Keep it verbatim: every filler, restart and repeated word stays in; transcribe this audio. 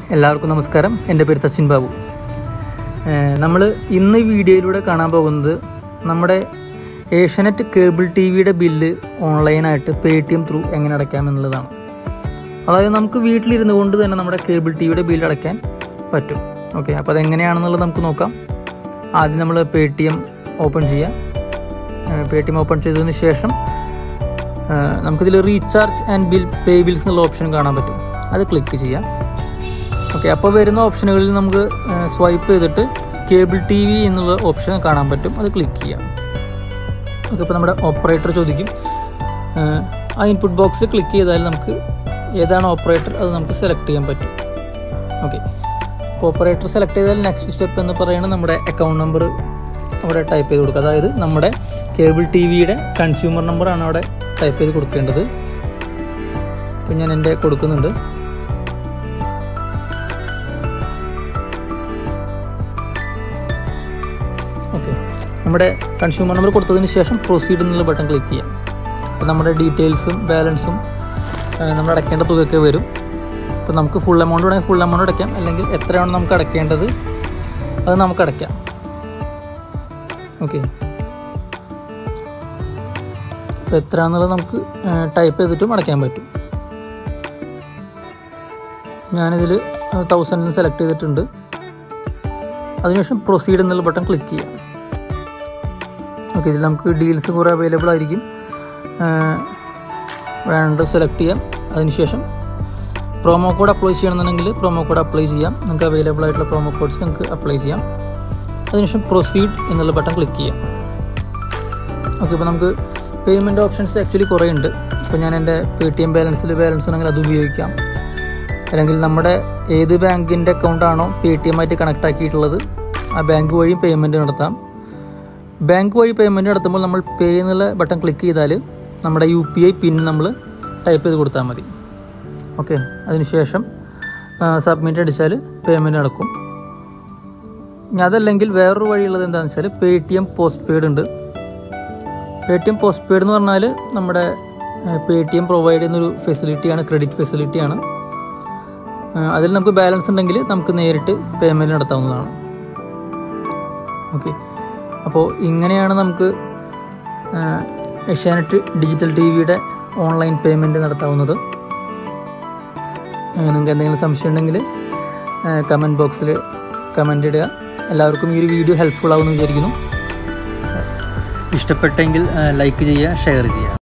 എല്ലാവർക്കും നമസ്കാരം. എൻ്റെ പേര് സച്ചിൻ ബാബു. നമ്മൾ ഇന്ന് ഈ വീഡിയോയിലൂടെ കാണാൻ പോകുന്നത് നമ്മുടെ ഏഷ്യാനെറ്റ് കേബിൾ ടി വിയുടെ ബില്ല് ഓൺലൈനായിട്ട് പേടിഎം ത്രൂ എങ്ങനെ അടയ്ക്കാം എന്നുള്ളതാണ്. അതായത് നമുക്ക് വീട്ടിലിരുന്നു കൊണ്ട് തന്നെ നമ്മുടെ കേബിൾ ടി വിയുടെ ബില്ല് അടയ്ക്കാൻ പറ്റും. ഓക്കെ, അപ്പോൾ അതെങ്ങനെയാണെന്നുള്ളത് നമുക്ക് നോക്കാം. ആദ്യം നമ്മൾ പേടിഎം ഓപ്പൺ ചെയ്യാം. പേടിഎം ഓപ്പൺ ചെയ്തതിന് ശേഷം നമുക്കിതിൽ recharge and bill pay bills എന്നുള്ള ഓപ്ഷൻ കാണാൻ പറ്റും. അത് ക്ലിക്ക് ചെയ്യാം. ഓക്കെ, അപ്പോൾ വരുന്ന ഓപ്ഷനുകളിൽ നമുക്ക് സ്വൈപ്പ് ചെയ്തിട്ട് കേബിൾ ടി വി എന്നുള്ള ഓപ്ഷൻ കാണാൻ പറ്റും. അത് ക്ലിക്ക് ചെയ്യാം. ഓക്കെ, അപ്പോൾ നമ്മുടെ ഓപ്പറേറ്റർ ചോദിക്കും. ആ ഇൻപുട്ട് ബോക്സിൽ ക്ലിക്ക് ചെയ്താൽ നമുക്ക് ഏതാണ് ഓപ്പറേറ്റർ അത് നമുക്ക് സെലക്ട് ചെയ്യാൻ പറ്റും. ഓക്കെ, അപ്പോൾ ഓപ്പറേറ്റർ സെലക്ട് ചെയ്താൽ നെക്സ്റ്റ് സ്റ്റെപ്പ് എന്ന് പറയുന്നത് നമ്മുടെ അക്കൗണ്ട് നമ്പർ അവിടെ ടൈപ്പ് ചെയ്ത് കൊടുക്കുക. അതായത് നമ്മുടെ കേബിൾ ടി വിയുടെ കൺസ്യൂമർ നമ്പറാണ് അവിടെ ടൈപ്പ് ചെയ്ത് കൊടുക്കേണ്ടത്. അപ്പോൾ ഞാൻ എൻ്റെ കൊടുക്കുന്നുണ്ട്. ഓക്കെ, നമ്മുടെ കൺസ്യൂമർ നമ്പർ കൊടുത്തതിന് ശേഷം പ്രൊസീഡ് എന്നുള്ള ബട്ടൺ ക്ലിക്ക് ചെയ്യാം. അപ്പോൾ നമ്മുടെ ഡീറ്റെയിൽസും ബാലൻസും നമ്മൾ അടയ്ക്കേണ്ട തുകയൊക്കെ വരും. അപ്പോൾ നമുക്ക് ഫുൾ എമൗണ്ട് വേണമെങ്കിൽ ഫുൾ എമൗണ്ട് അടയ്ക്കാം, അല്ലെങ്കിൽ എത്രയാണ് നമുക്ക് അടയ്ക്കേണ്ടത് അത് നമുക്ക് അടയ്ക്കാം. ഓക്കെ, അപ്പോൾ എത്രയാണെന്നുള്ളത് നമുക്ക് ടൈപ്പ് ചെയ്തിട്ടും അടയ്ക്കാൻ പറ്റും. ഞാനിതിൽ തൗസൻഡിന് സെലക്ട് ചെയ്തിട്ടുണ്ട്. അതിനുശേഷം പ്രൊസീഡ് എന്നുള്ള ബട്ടൺ ക്ലിക്ക് ചെയ്യാം. ഓക്കെ, ഇതിൽ നമുക്ക് ഡീൽസ് കുറേ അവൈലബിൾ ആയിരിക്കും. വേണ്ടത് സെലക്ട് ചെയ്യാം. അതിനുശേഷം പ്രോമോ കോഡ് അപ്ലൈ ചെയ്യണമെന്നുണ്ടെങ്കിൽ പ്രോമോ കോഡ് അപ്ലൈ ചെയ്യാം. നമുക്ക് അവൈലബിൾ ആയിട്ടുള്ള പ്രോമോ കോഡ്സ് നമുക്ക് അപ്ലൈ ചെയ്യാം. അതിനുശേഷം പ്രൊസീഡ് എന്നുള്ള ബട്ടൺ ക്ലിക്ക് ചെയ്യാം. ഓക്കെ, ഇപ്പോൾ നമുക്ക് പേയ്മെൻറ്റ് ഓപ്ഷൻസ് ആക്ച്വലി കുറേ ഉണ്ട്. ഇപ്പോൾ ഞാൻ എൻ്റെ പേടിഎം ബാലൻസിൽ ബാലൻസ് ഉണ്ടെങ്കിൽ അത് ഉപയോഗിക്കാം. അല്ലെങ്കിൽ നമ്മുടെ ഏത് ബാങ്കിൻ്റെ അക്കൗണ്ടാണോ പേടിഎം ആയിട്ട് കണക്ട് ആക്കിയിട്ടുള്ളത് ആ ബാങ്ക് വഴി പേയ്മെൻറ്റ് നടത്താം. ബാങ്ക് വഴി പേയ്മെൻറ്റ് നടത്തുമ്പോൾ നമ്മൾ പേ എന്നുള്ള ബട്ടൺ ക്ലിക്ക് ചെയ്താൽ നമ്മുടെ യു പി ഐ പിൻ നമ്മൾ ടൈപ്പ് ചെയ്ത് കൊടുത്താൽ മതി. ഓക്കെ, അതിനുശേഷം സബ്മിറ്റ് അടിച്ചാൽ പേയ്മെൻറ്റ് നടക്കും. ഇനി അതല്ലെങ്കിൽ വേറൊരു വഴിയുള്ളത് എന്താണെന്ന് വെച്ചാൽ പേടിഎം പോസ്റ്റ് പെയ്ഡ് ഉണ്ട്. പേടിഎം പോസ്റ്റ് പെയ്ഡ് എന്ന് പറഞ്ഞാൽ നമ്മുടെ പേടിഎം പ്രൊവൈഡ് ചെയ്യുന്നൊരു ഫെസിലിറ്റിയാണ്, ക്രെഡിറ്റ് ഫെസിലിറ്റിയാണ്. അതിൽ നമുക്ക് ബാലൻസ് ഉണ്ടെങ്കിൽ നമുക്ക് നേരിട്ട് പേയ്മെൻറ്റ് നടത്താവുന്നതാണ്. ഓക്കെ, അപ്പോൾ ഇങ്ങനെയാണ് നമുക്ക് ഏഷ്യാനെറ്റ് ഡിജിറ്റൽ ടി വിയുടെ ഓൺലൈൻ പേയ്മെൻറ്റ് നടത്താവുന്നത്. നിങ്ങൾക്ക് എന്തെങ്കിലും സംശയം ഉണ്ടെങ്കിൽ കമൻറ്റ് ബോക്സിൽ കമൻ്റ് ഇടുക. എല്ലാവർക്കും ഈ ഒരു വീഡിയോ ഹെൽപ്ഫുൾ ആവുമെന്ന് വിചാരിക്കുന്നു. ഇഷ്ടപ്പെട്ടെങ്കിൽ ലൈക്ക് ചെയ്യുക, ഷെയർ ചെയ്യുക.